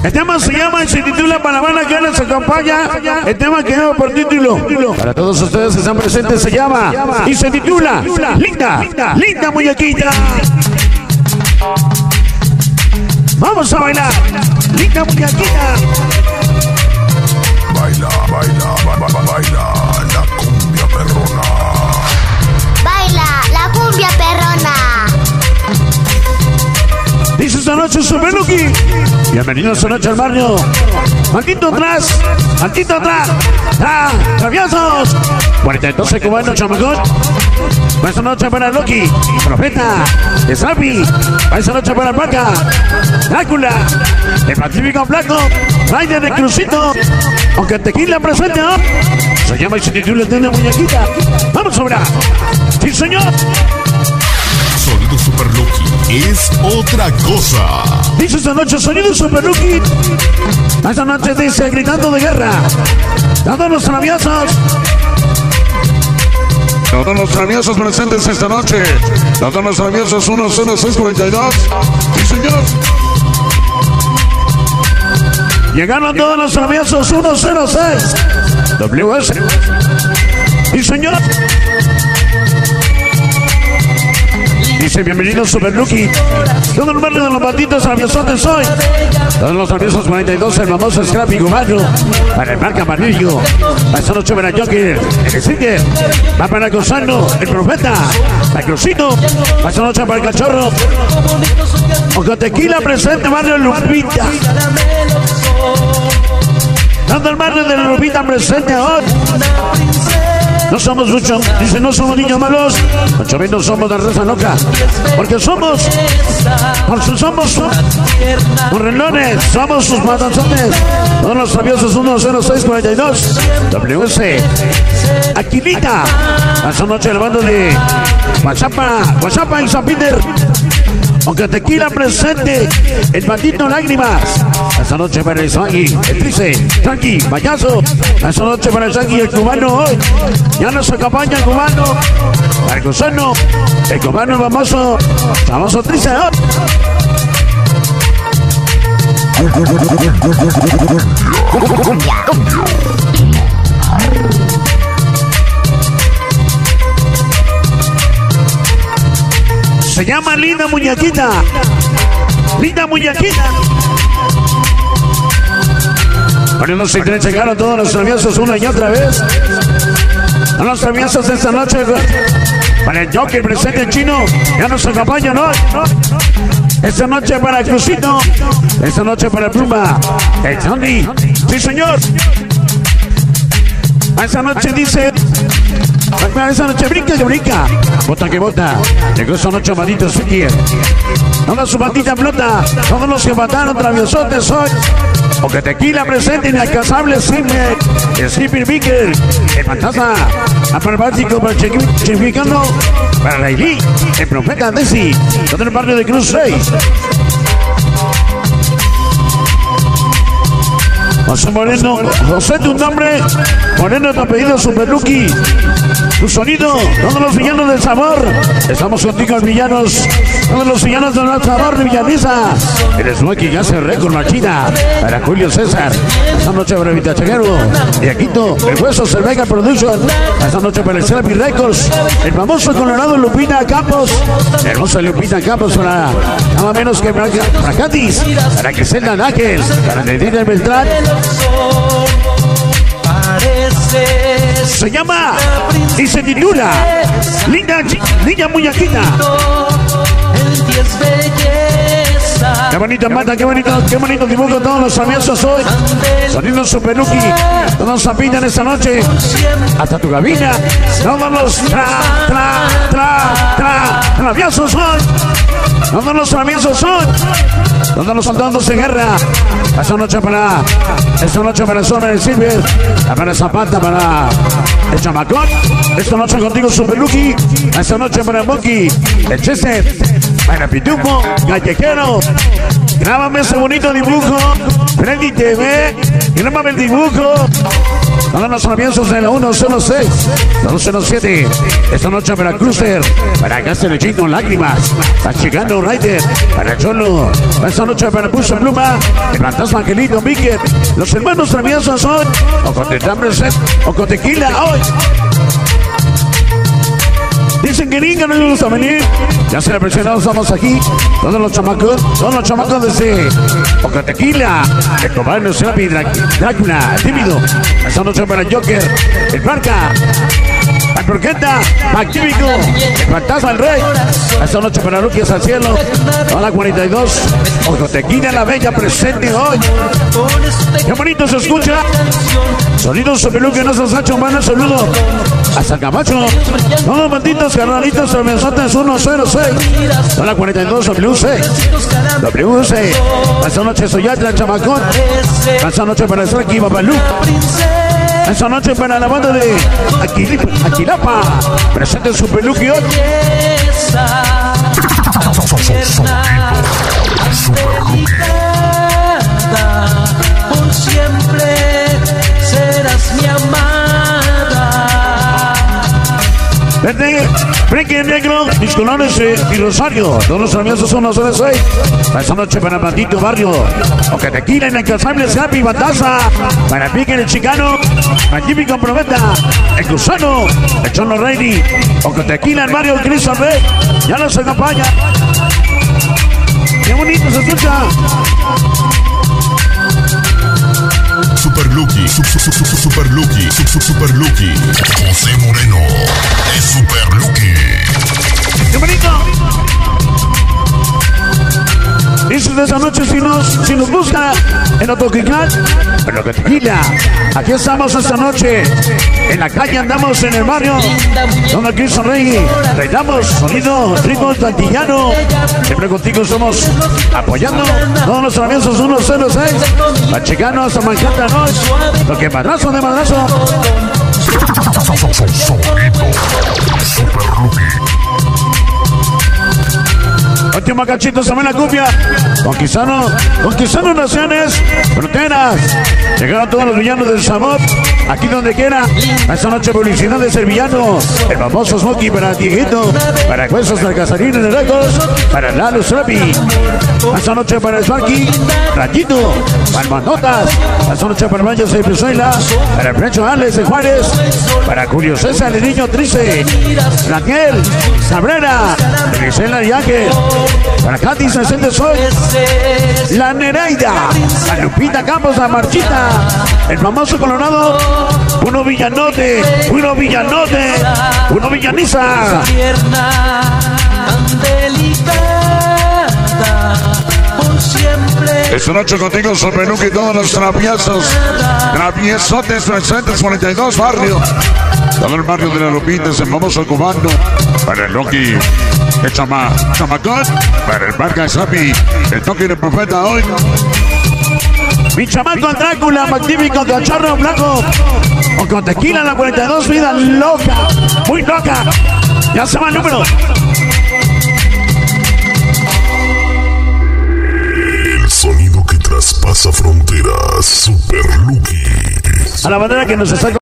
El tema se llama y se titula Para la banda que nos acompaña. El tema que lleva por título, para todos ustedes que están presentes, se llama y se titula Linda, linda muñequita. Vamos a bailar, linda muñequita. Baila, baila, baila la cumbia perrona. Baila la cumbia perrona. Dice esta noche Super Lucky. Bienvenidos esta noche al barrio. Maldito atrás, traviesos. 42 cubanos, chamacón. Esta noche para Loki, Profeta, Slappy. Esta noche para Paca, Drácula, el Pacífico Blanco, Raider de Crucito. Aunque Tequila presente, ¿no? Se llama y se titula de una muñequita. Vamos a hablar. Sí, señor. Sonido Super Lucky es otra cosa. Dice esta noche Sonido Super Lucky. Esta noche dice gritando de guerra. Todos los traviesos. Todos los traviesos presentes esta noche. Todos los traviesos 10642. Sí, señor. Llegaron todos los traviesos 106. WS. Sí, señor. Dice bienvenido Super Lucky. Todo el barrio de los malditos traviesotes hoy. Todos los traviesos 42, el famoso Scrappy cubano. Para el marca amarillo. Va esta noche para Joker, el Sticker. Va para Gozano, el Profeta. Para Crucito. Va esta noche para el Cachorro. O con Tequila presente, barrio Lupita. Todo el barrio de la Lupita presente hoy. No somos muchos, dice, no somos niños malos, mucho menos somos de raza loca, porque somos morrelones, somos sus matanzones, todos los traviesos 10642, WS, Aquilita, esta noche el bando de Guachapa y San Peter. Aunque Tequila presente, el maldito Lágrimas. Esta noche para el Sangi, el Trice, Sangi, Payaso. Esta noche para el Sangi, el cubano hoy. Ya nos acompaña el cubano. Para el Gusano, el cubano, el famoso Trice. Se llama Linda Muñequita. Linda Muñequita. Poniendo se llegaron todos los traviesos una y otra vez. A los traviesos de esta noche. Para el Joker presente chino. Ya nos acompaña, ¿no? Esta noche para el Crucito. Esta noche para el Pluma. El Tony. Sí, señor. Esta noche dice. Esa noche brinca que brinca, bota que bota. Llegó esa noche maldito Sukier. Toda su bandita flota. Todos los que mataron traviesotes hoy. O que Tequila presente inalcanzable Simmer. El Skipper Vicker. El Fantasma. Aparbático para Chificano. Para Railí. El Profeta Desi. Todo el barrio de Cruz 6. José Moreno, José tu nombre, Moreno tu apellido Super Lucky, tu sonido, todos los villanos del sabor, estamos contigo villanos, todos los villanos del sabor de Villaniza, el Smokey que hace récord machina, para Julio César, esta noche para Vitacheguero, y Aquito, el Hueso Cervega Production, esta noche para el Slappy Records, el famoso Colorado Lupita Campos, la hermosa Lupita Campos para nada menos que para Katis, para Griselda Náquel, para Nedina Beltrán. Se llama y se titula Linda Muñequita. Qué bonita mata, qué bonito dibujo todos los traviesos hoy. Sonido Super Lucky. Todos zapillan esta noche. Hasta tu cabina. Todos los traviesos hoy. Todos los traviesos hoy. Todos los soldados en guerra. Esta noche para Zona del Silver. Para Zapata, para el Chamacón. Esta noche contigo Super Lucky. Esta noche para Monkey. El Chester. Para Pitufo. Gallequero. Grábame ese bonito dibujo. Freddy TV. Grábame el dibujo. Todos los traviesos de la 106, 207. Esta noche para Cruiser, para Cáceres Chino Lágrimas, para Chicano Rider, para Cholo. Esta noche para Puso Pluma, el fantasma Angelito Miquel. Los hermanos traviesos son o con Tetambre Set o con Tequila hoy. Dicen que nunca no les gusta venir. Ya se le presionado, estamos aquí. Todos los chamacos desde Oca Tequila, el cobarde Serapi, Drácula, tímido. Esta noche para el Joker, el Barca, el Porqueta, Magnífico, el Fantasma, el Rey. Esta noche para Luquias al Cielo, a la 42. Oca Tequila, la bella presente hoy. Qué bonito se escucha. Sonidos sobre lo que nos has hecho, mano, saludo. Hasta Camacho, todos los banditos, carnalitos, traviesotes 106. A la 42, WC. Esta noche soy Yatra, chamacón. Esta noche para Saki, Babalú. Esta noche para la banda de Aquilapa. Presente Super Lucky hoy. Por siempre serás mi amada. Verde, Breque Negro, mis colores y Rosario. Todos los traviesos son los 06. Esta noche para Bandito Barrio. Oca Tequila, Inalcanzable, Happy, Bataza. Para Pique, el Chicano. Magnífico Prometa. El Gusano. El Chono Reini. Oca Tequila, el Mario, el Cristo Rey. Ya nos acompaña. Qué bonito se escucha. Super Lucky, Super Lucky, Super Lucky. José Moreno es Super Lucky. ¡Qué bonito! Dices de esa noche si nos busca en Otoquical, en Oca Tequila. Aquí estamos esta noche. En la calle andamos en el barrio. Don Cristo Rey. Traigamos sonido ritmo tantillano. Siempre contigo somos apoyando todos los traviesos 106. Pachicano hasta Manhattan hoy. Lo que madrazo de madrazo. Super Lucky. Último cachito, se ve la cumbia. Conquistando naciones, fronteras. Llegaron todos los villanos del sabor. Aquí donde quiera. Esta noche publicidad de ser villano. El famoso Smokey para Dieguito. Para Huesos del Casarín de Lejos. Para Lalo Serapi. Esta noche para el Sparky. Rayito. Para Manotas. Esta noche para Baños de Pizuela. Para el Precho Alex de Juárez. Para Julio César, el niño triste. Daniel Cabrera. Grisela y Ángel. Para Katy 60 Soy. La Nereida. La Lupita Campos, la Marchita. El famoso Colorado. Uno Villanote. Uno Villaniza. Esta noche contigo Super Lucky y todos los traviesos. Traviesotes 342 barrio. Todo el barrio de la Lupita, el famoso cubano. Para el Loki, el chamacón. Para el Barca Happy, el toque del profeta hoy. Mi chamaco Drácula, magnífico cachorro blanco. O con Tequila, la 42, vida loca. Muy loca. Ya se va el número. El sonido que traspasa fronteras. Super Lucky. A la manera que nos está